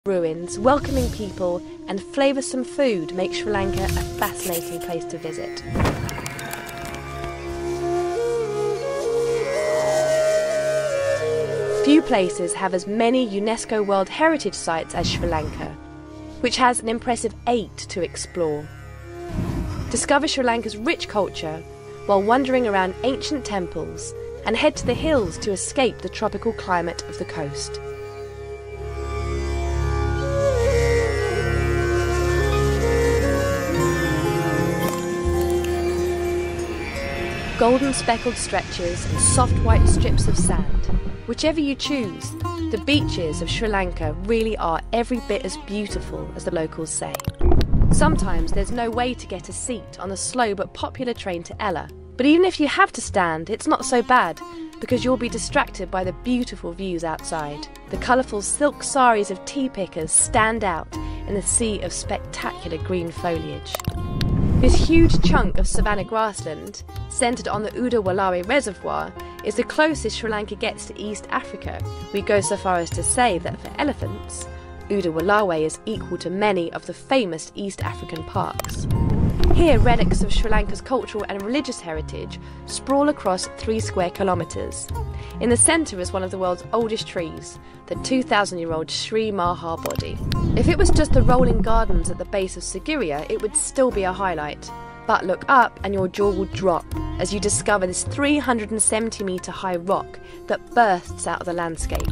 Ruins, welcoming people and flavoursome food make Sri Lanka a fascinating place to visit. Few places have as many UNESCO World Heritage Sites as Sri Lanka, which has an impressive 8 to explore. Discover Sri Lanka's rich culture while wandering around ancient temples and head to the hills to escape the tropical climate of the coast. Golden speckled stretches and soft white strips of sand. Whichever you choose, the beaches of Sri Lanka really are every bit as beautiful as the locals say. Sometimes there's no way to get a seat on the slow but popular train to Ella, but even if you have to stand, it's not so bad, because you'll be distracted by the beautiful views outside. The colourful silk saris of tea pickers stand out in the sea of spectacular green foliage. This huge chunk of savanna grassland, centred on the Udawalawe Reservoir, is the closest Sri Lanka gets to East Africa. We go so far as to say that for elephants, Udawalawe is equal to many of the famous East African parks. Here, relics of Sri Lanka's cultural and religious heritage sprawl across 3 square kilometres. In the centre is one of the world's oldest trees, the 2,000-year-old Sri Maha Bodhi. If it was just the rolling gardens at the base of Sigiriya, it would still be a highlight. But look up and your jaw will drop as you discover this 370-metre high rock that bursts out of the landscape.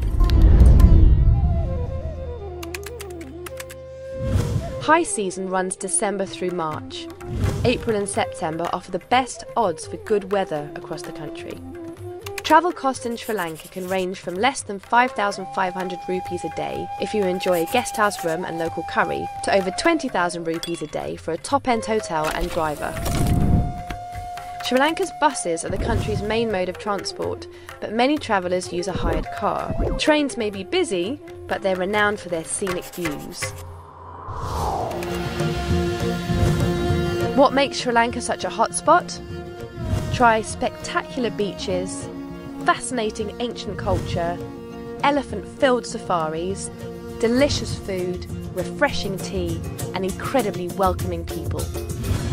High season runs December through March. April and September offer the best odds for good weather across the country. Travel costs in Sri Lanka can range from less than 5,500 rupees a day if you enjoy a guest house room and local curry, to over 20,000 rupees a day for a top-end hotel and driver. Sri Lanka's buses are the country's main mode of transport, but many travellers use a hired car. Trains may be busy, but they're renowned for their scenic views. What makes Sri Lanka such a hotspot? Try spectacular beaches, fascinating ancient culture, elephant-filled safaris, delicious food, refreshing tea, and incredibly welcoming people.